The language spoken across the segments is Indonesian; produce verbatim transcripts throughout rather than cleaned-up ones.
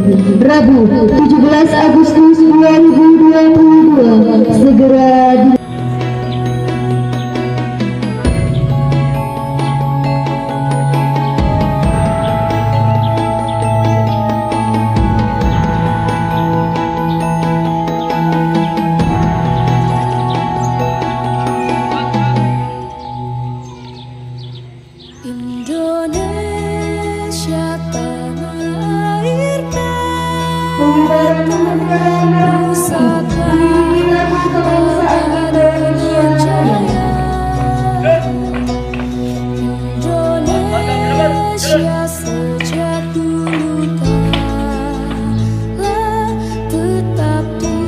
Rabu tujuh belas Agustus dua ribu dua puluh dua. Segera di Indonesia tanah airku, pusaka Indonesia jaya. Indonesia sejak dulu telah tetap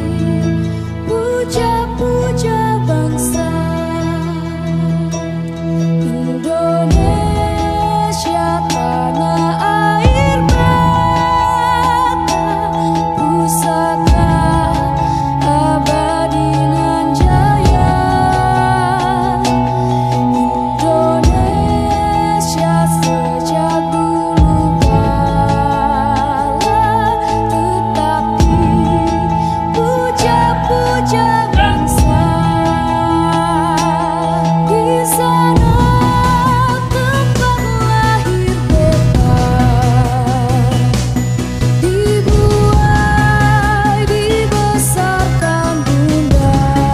dipuja-puja bangsa. Indonesia tanah air mata, pusaka abadi nan jaya. Indonesia sejak dulu kala tetap dipuja-puja bangsa. Di sana tempat lahir beta, dibuai dibesarkan bunda,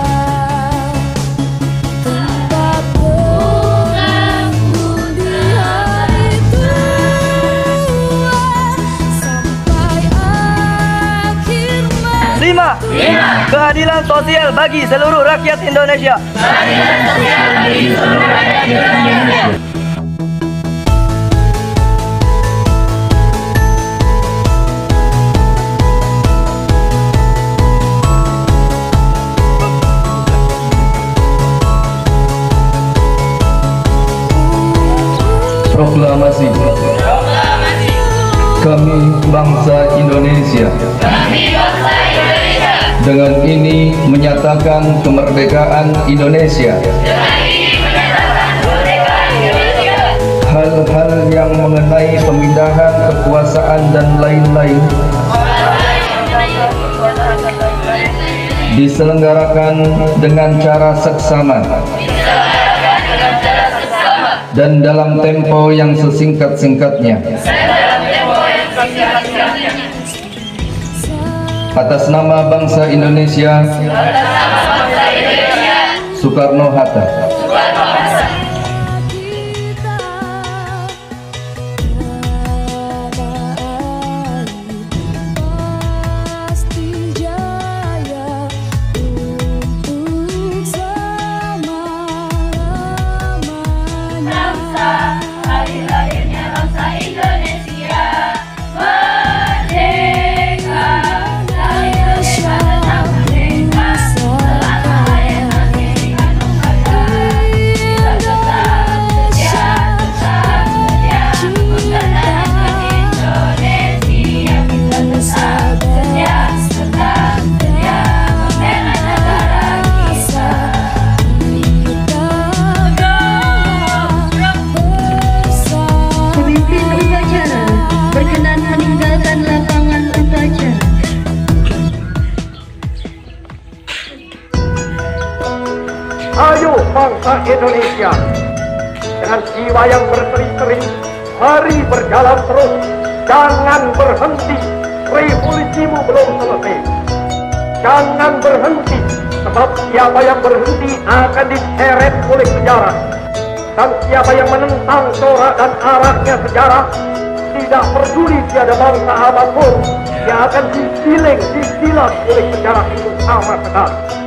tempat berlaku di hari tua sampai akhir masa. Lima. Keadilan sosial bagi seluruh rakyat Indonesia. Proklamasi. Kami bangsa Indonesia. Dengan ini menyatakan kemerdekaan Indonesia. Hal-hal yang mengenai pemindahan kekuasaan dan lain-lain diselenggarakan dengan cara seksama dan dalam tempo yang sesingkat-singkatnya. Atas nama bangsa Indonesia, Soekarno-Hatta. Ayo bangsa Indonesia, dengan jiwa yang berseri-seri, mari berjalan terus, jangan berhenti, revolusimu belum selesai. Jangan berhenti, sebab siapa yang berhenti akan diseret oleh sejarah. Dan siapa yang menentang corak dan arahnya sejarah, tidak peduli tiada bangsa apapun, dia akan disiling, disilas oleh sejarah itu sama sekali.